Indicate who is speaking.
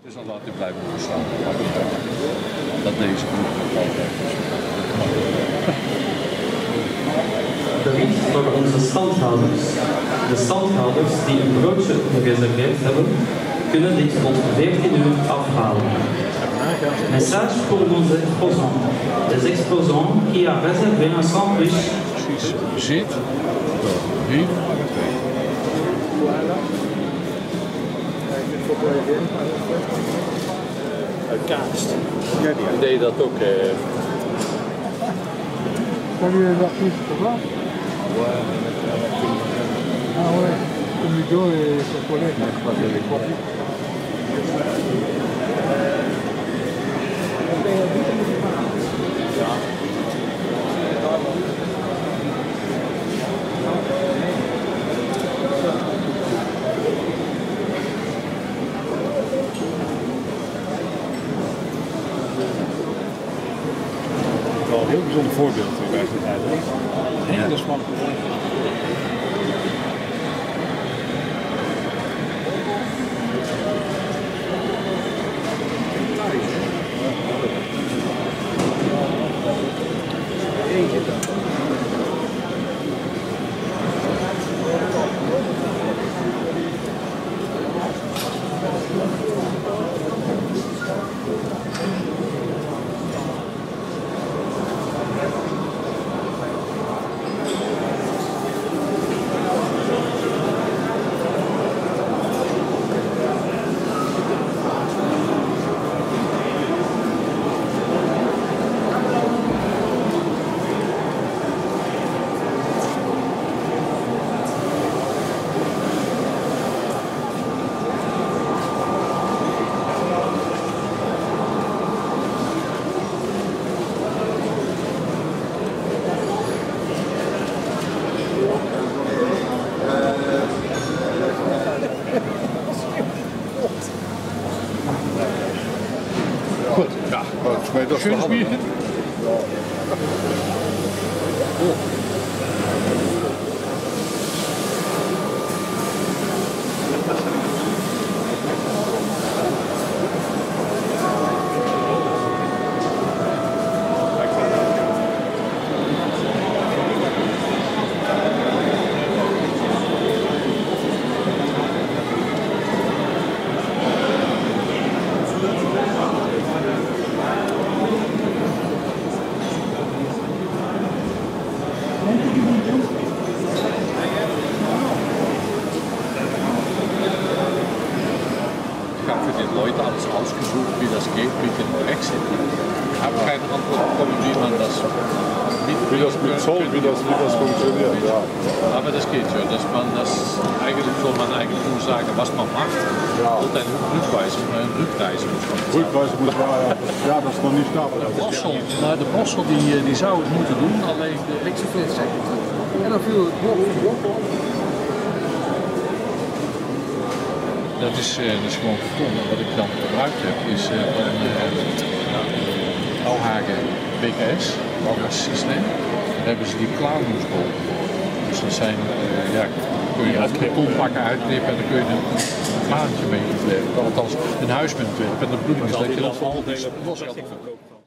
Speaker 1: Dus dan laat hij blijven bestaan. Dat deze groep altijd is.
Speaker 2: Bericht voor onze standhouders. De standhouders die een broodje gereserveerd hebben, kunnen dit tot 14 uur afhalen. Message pour nos exposants. Les exposants qui a réservé un sandwich.
Speaker 1: Precies zit. Hier.
Speaker 3: Kaast.
Speaker 1: Ik deed dat ook.
Speaker 4: Salut les artistes, ça va?
Speaker 1: Ouais.
Speaker 4: Ah ouais, comme Hugo et ses collègues.
Speaker 3: Wel een heel bijzonder voorbeeld bij zo'n uitleg. Hele smakkelijk.
Speaker 1: Goed. Ja. Schönes Bierchen. Ich habe für die Leute alles ausgesucht, wie das geht mit dem Brexit. Ich habe keine Antwort bekommen, wie man das
Speaker 5: Wie das mit Zoll, wie das funktioniert, ja.
Speaker 1: Aber das geht schon, dass man das eigentlich soll man eigentlich nur sagen, was man macht und eine Rückreise muss man bezahlen.
Speaker 5: Rückreise moet maar, ja, dat is nog niet snel.
Speaker 1: De Bossel die zou het moeten doen, alleen de
Speaker 4: Exoflits zeg ik. En dan viel het blok.
Speaker 1: dat is gewoon karton. Wat ik dan gebruikt heb is Alhagen BKS, systeem. Daar hebben ze die klauwmoesbol. Dus dat zijn, kun je dat kartonpakken uitknippen en dan kun je een maandje mee ontwerpen. Althans een huis mee ontwerpen. En de bedoeling is dat je dat los